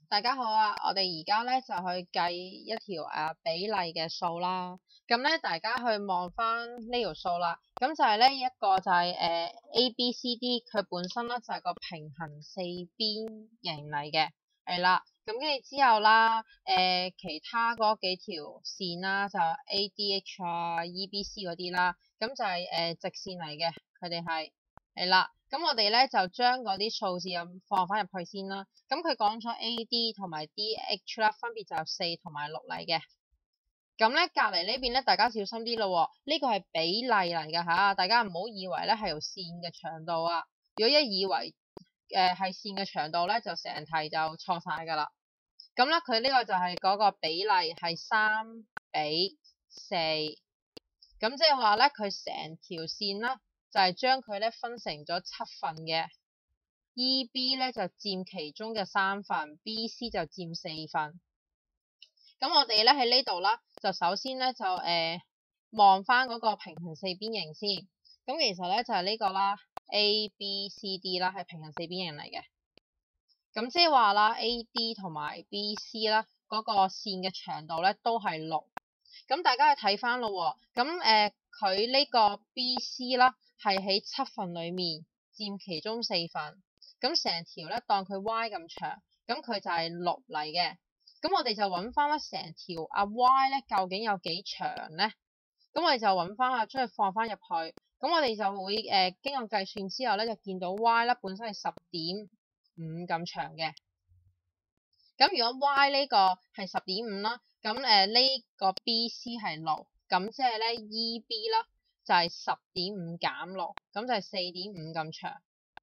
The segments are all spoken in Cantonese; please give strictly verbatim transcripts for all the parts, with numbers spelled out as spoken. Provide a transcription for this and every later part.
大家好啊！我哋而家咧就去計一條誒、啊、比例嘅數啦。咁咧大家去望翻呢條數啦。咁就係咧一個就係、是、誒、呃、A B C D， 佢本身咧就係、是、個平行四邊形嚟嘅，係啦。咁跟住之後啦，誒、呃、其他嗰幾條線啦，就 A D H 啊、E B C 嗰啲啦，咁就係、是、誒、呃、直線嚟嘅，佢哋係係啦。咁我哋咧就將嗰啲數字咁放翻入去先啦。咁佢講咗 A D 同埋 D H 啦，分別就四同埋六嚟嘅。咁咧隔離呢邊咧，大家小心啲咯。呢個係比例嚟㗎嚇，大家唔好以為咧係條線嘅長度啊。如果一以為誒係、呃、線嘅長度咧，就成題就錯晒㗎啦。咁咧佢呢個就係嗰個比例係三比四。咁即係話咧，佢成條線啦。就係將佢咧分成咗七份嘅 ，E B 咧就佔其中嘅三份 ，B C 就佔四份。咁我哋咧喺呢度啦，就首先咧就誒望翻嗰個平行四邊形先。咁其實咧就係、是、呢個啦 ，A B C D 啦係平行四邊形嚟嘅。咁即係話啦 ，A D 同埋 B C 啦嗰、那個線嘅長度咧都係六。咁大家去睇翻咯喎，咁誒佢呢個 B C 啦。係喺七份裏面佔其中四份，咁成條咧當佢 Y 咁長，咁佢就係六嚟嘅。咁我哋就揾翻咧成條阿 Y 咧究竟有幾長咧？咁我哋就揾翻下，將佢放翻入去。咁我哋就會誒、呃、經過計算之後咧，就見到 Y 咧本身係十點五咁長嘅。咁如果 Y 呢個係十點五啦，咁誒呢個 B C 係六，咁即係咧 E B 啦。就係十點五減六，咁就係四點五咁長。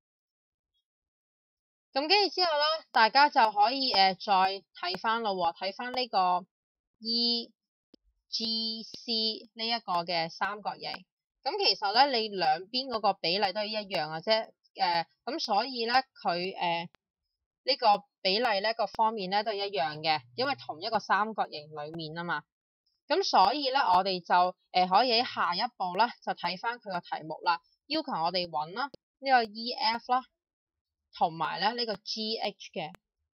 咁跟住之後啦，大家就可以誒、呃、再睇翻咯喎，睇翻呢個 E G C 呢一個嘅三角形。咁其實咧，你兩邊嗰個比例都係一樣嘅啫。誒、呃，咁所以咧，佢誒呢個比例咧個方面咧都係一樣嘅，因為同一個三角形裡面啊嘛。咁所以咧，我哋就誒、呃、可以喺下一步咧，就睇翻佢個題目啦。要求我哋揾啦呢個 E F 啦，同埋咧呢個 G H 嘅。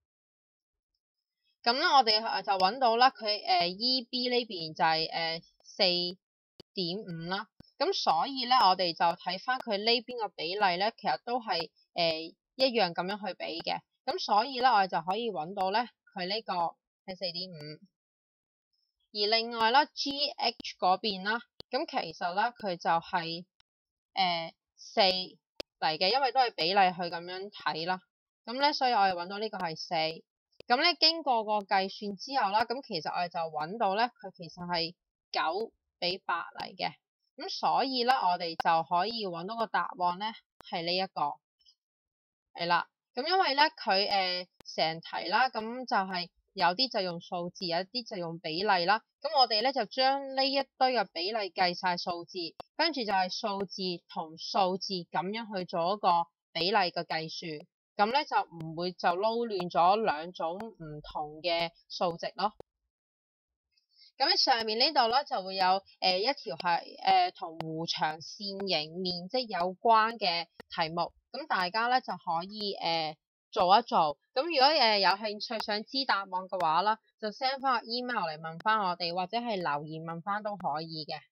咁咧，我哋就揾到啦，佢誒、呃、E B 呢邊就係誒四點五啦。咁所以咧，我哋就睇翻佢呢邊個比例咧，其實都係誒、呃、一樣咁樣去比嘅。咁所以咧，我哋就可以揾到咧，佢呢個係四點五。而另外啦 ，G H 嗰邊啦，咁其實咧佢就係誒四嚟嘅，因為都係比例去咁樣睇啦。咁咧，所以我哋揾到呢個係四。咁咧，經過個計算之後啦，咁其實我哋就揾到咧，佢其實係九比八嚟嘅。咁所以咧，我哋就可以揾到個答案咧，係呢一個係啦。咁因為咧佢誒成題啦，咁就係、是。有啲就用數字，有啲就用比例啦。咁我哋咧就將呢一堆嘅比例計晒數字，跟住就係數字同數字咁樣去做一個比例嘅計算。咁咧就唔會就撈亂咗兩種唔同嘅數值咯。咁喺上面呢度咧就會有誒、呃、一條係誒同弧長線形面積有關嘅題目。咁大家咧就可以誒。呃做一做，咁如果誒有興趣想知答案嘅話啦，就 send 翻個 email 嚟問翻我哋，或者係留言問翻都可以嘅。